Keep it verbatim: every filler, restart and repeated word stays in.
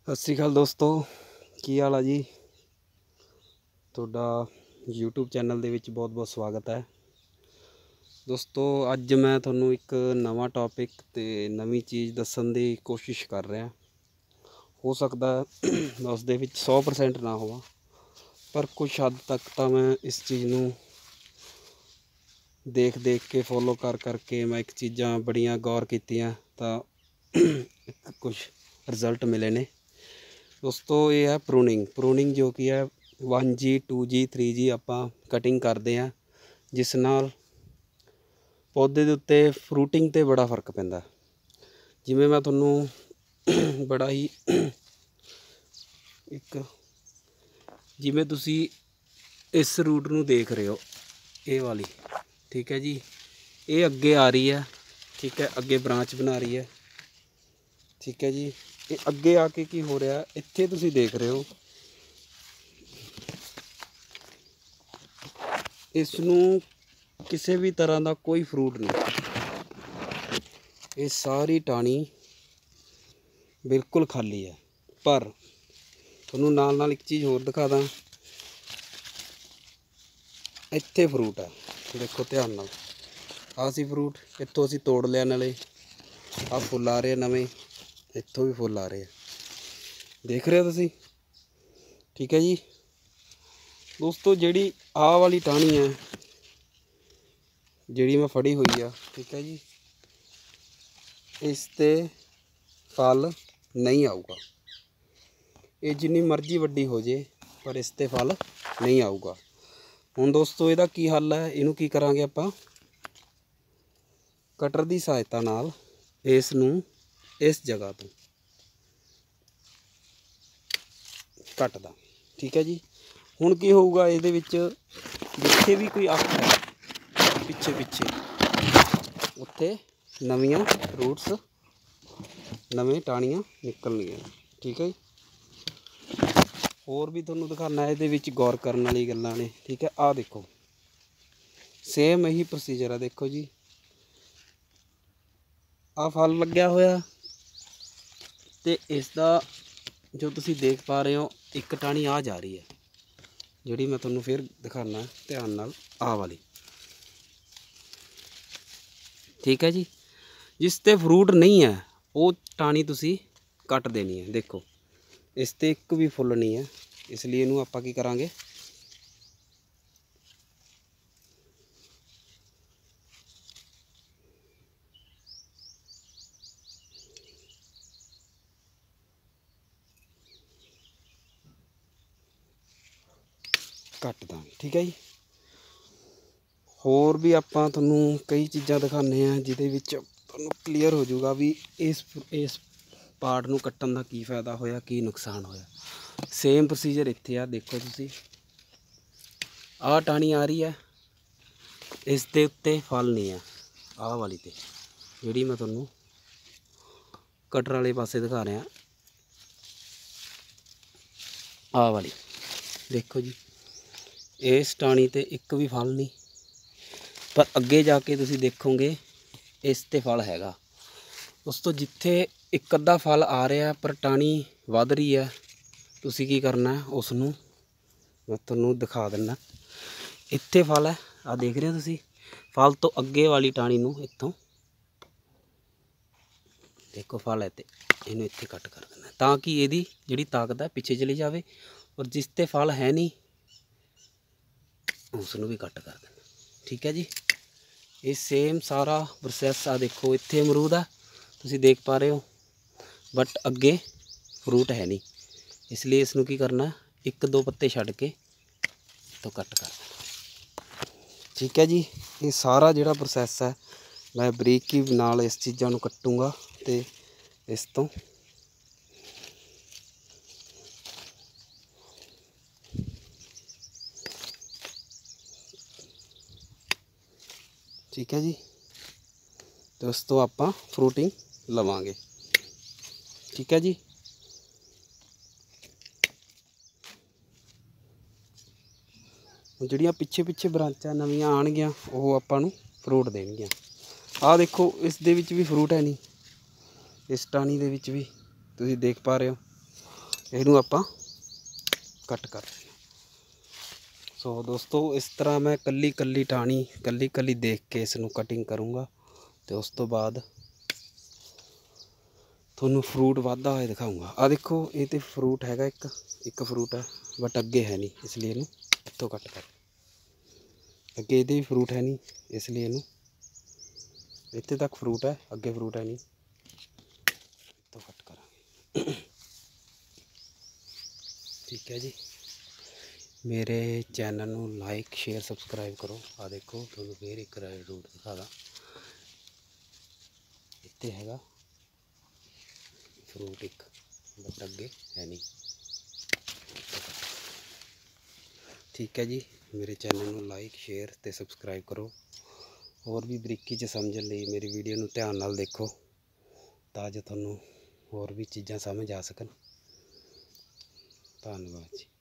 सत श्री अकाल दोस्तों, की हाल है जी। तुहाडा यूट्यूब चैनल दे विच बहुत बहुत स्वागत है दोस्तों। अज मैं तुहानूं एक नवा टॉपिक ते नवी चीज़ दस्सण दी कोशिश कर रहा। हो सकता मैं उस दे विच सौ परसेंट ना होवां, पर कुछ हद तक तो मैं इस चीज़ नूं देख देख के फॉलो कर करके मैं एक चीज़ां बड़ियां गौर कीतियां तां कुछ रिजल्ट मिले ने दोस्तों। ये है प्रूनिंग प्रूनिंग जो कि है one G two G three G आपां कटिंग करते हैं, जिस नाल पौधे दे उत्ते फ्रूटिंग ते बड़ा फर्क पैंदा। जिवें मैं तुहानूं बड़ा ही एक जिवें तुसी इस रूट नूं देख रहे हो, ये वाली ठीक है जी, ये अगे आ रही है, ठीक है, अगे ब्रांच बना रही है, ठीक है जी। ये अगे आके की हो रहा, इत्थे तुसी देख रहे हो इसनूं किसी भी तरह का कोई फ्रूट नहीं, ये सारी टाणी बिल्कुल खाली है। पर तुहानूं नाल नाल एक चीज़ होर दिखा दा, इत्थे फ्रूट है, देखो ध्यान नाल, आ सी फ्रूट इत्थों असीं तोड़ लिया, नाले आ फुल आ रहे नवें, इत्थों भी फुल आ रहे हैं, देख रहे हो तुसीं, ठीक है जी दोस्तों। जिहड़ी आ वाली टाणी है जिहड़ी मैं फड़ी हुई है, ठीक है जी, इस ते फल नहीं आऊगा। ये जिन्नी मर्जी वड्डी हो जाए पर इस ते फल नहीं आऊगा। हुण दोस्तों इहदा की हल है, इहनूं की करांगे आपां कटर की सहायता नाल इस नूं इस जगह तो कट दा, ठीक है जी। हुण की होऊगा, इहदे विच जिथे भी कोई अख है पिछे पिछे उत्थे नवीं रूट्स नवें टाणियां निकलणगियां, ठीक है जी। होर भी तुहानूं दिखाना है, इहदे विच गौर करन वाली गल्लां ने, ठीक है। आ देखो सेम यही प्रोसीजर है, देखो जी, आ फल लग्या होया ते इसदा जो तुसी देख पा रहे हो, एक टाणी आ जा रही है, जिहड़ी मैं तुहानूं फिर दिखाना ध्यान नाल, आ वाली, ठीक है जी। जिस ते फ्रूट नहीं है वो टाणी तुसी कट देनी है। देखो इस ते एक भी फुल नहीं है, इसलिए इनू आपां की करांगे कट दांगे, ठीक है जी। होर भी आपां तुहानूं कई चीज़ां दिखाने हैं जिहदे विच तुहानूं क्लीयर हो जाऊगा भी इस इस पार्ट नूं कट्टण दा की फायदा होया, की नुकसान होया। सेम प्रोसीजर इत्थे आ, देखो तुसी आ टाणी आ रही है, इस दे उत्ते फल नहीं है, आ वाली ते जिहड़ी मैं तुहानूं कटर वाले पासे दिखा रहा, आ वाली देखो जी, इस टाणी ते एक भी फल नहीं, पर अगे जाके तुसी देखोगे इस ते फल हैगा दोस्तों। जिथे एक अद्धा फल आ रहा पर टाणी वध रही है, तुसी की करना है, उसनूं मैं तुहानूं दिखा दिना। इत्थे फल है, आ देख रहे हो तुसी, फल तो अगे वाली टाणी नूं इत्थों देखो फल है, तो इनू इत्थे कट कर देना ताकि इहदी जिहड़ी ताकत है पिछे चली जाए, और जिस ते फल है नहीं उसनूं भी कट कर देना, ठीक है जी। ये सेम सारा प्रोसैस आ देखो, इत्थे अमरूद है तुसी देख पा रहे हो, बट अगे फ्रूट है नहीं, इसलिए इसनूं की करना, एक दो पत्ते छड्ड के तो कट कर देना, ठीक है जी। ये सारा जिहड़ा प्रोसैस है मैं बरीकी नाल इस चीज़ां नूं कट्टूंगा ते इस तो ठीक है जी दोस्तों, आपां फ्रूटिंग लवांगे, ठीक है जी। जिहड़ियां पिछे पिछे ब्रांचां नवीआं आउणगियां वो आपां नूं फ्रूट देणगियां। आ देखो इस दे विच भी फ्रूट है नहीं, इस टाणी दे विच भी तुसीं देख पा रहे हो, ਇਹਨੂੰ ਆਪਾਂ ਕੱਟ ਕਰ ਦੇਣਾ। ਸੋ ਦੋਸਤੋ ਇਸ ਤਰ੍ਹਾਂ ਮੈਂ ਕੱਲੀ ਕੱਲੀ ਟਾਹਣੀ ਕੱਲੀ ਕੱਲੀ ਦੇਖ ਕੇ ਇਸ ਨੂੰ ਕਟਿੰਗ ਕਰੂੰਗਾ ਤੇ ਉਸ ਤੋਂ ਬਾਅਦ ਤੁਹਾਨੂੰ ਫਰੂਟ ਵਾਧਾ ਹੋਇਆ ਦਿਖਾਊਂਗਾ। ਆ ਦੇਖੋ ਇਹ ਤੇ ਫਰੂਟ ਹੈਗਾ, ਇੱਕ ਇੱਕ ਫਰੂਟ ਹੈ ਬਟ ਅੱਗੇ ਹੈ ਨਹੀਂ, ਇਸ ਲਈ ਇਹਨੂੰ ਇੱਥੋਂ ਕੱਟ ਕਰ। ਅੱਗੇ ਇਹਦੇ ਵੀ ਫਰੂਟ ਹੈ ਨਹੀਂ, ਇਸ ਲਈ ਇਹਨੂੰ ਇੱਥੇ ਤੱਕ ਫਰੂਟ ਹੈ, ਅੱਗੇ ਫਰੂਟ ਹੈ ਨਹੀਂ, ਇੱਥੋਂ ਕੱਟ ਕਰਾਂਗੇ। ਠੀਕ ਹੈ ਜੀ। ਮੇਰੇ ਚੈਨਲ ਨੂੰ ਲਾਈਕ ਸ਼ੇਅਰ ਸਬਸਕ੍ਰਾਈਬ ਕਰੋ। ਆ ਦੇਖੋ ਤੁਹਾਨੂੰ ਫੇਰ ਇੱਕ ਰੂਟ ਦਿਖਾ ਦਾਂ, ਇੱਥੇ ਹੈਗਾ ਫਰੂਟ ਇੱਕ ਬਟ ਅੱਗੇ ਹੈ ਨਹੀਂ। ਠੀਕ ਹੈ ਜੀ। ਮੇਰੇ ਚੈਨਲ ਨੂੰ ਲਾਈਕ ਸ਼ੇਅਰ ਅਤੇ ਸਬਸਕ੍ਰਾਈਬ ਕਰੋ। ਹੋਰ ਵੀ ਬਰੀਕੀ 'ਚ ਸਮਝਣ ਲਈ ਮੇਰੀ ਵੀਡੀਓ ਨੂੰ ਧਿਆਨ ਨਾਲ ਦੇਖੋ ਤਾਂ ਜੋ ਤੁਹਾਨੂੰ ਹੋਰ ਵੀ ਚੀਜ਼ਾਂ ਸਮਝ ਆ ਸਕਣ। ਧੰਨਵਾਦ ਜੀ।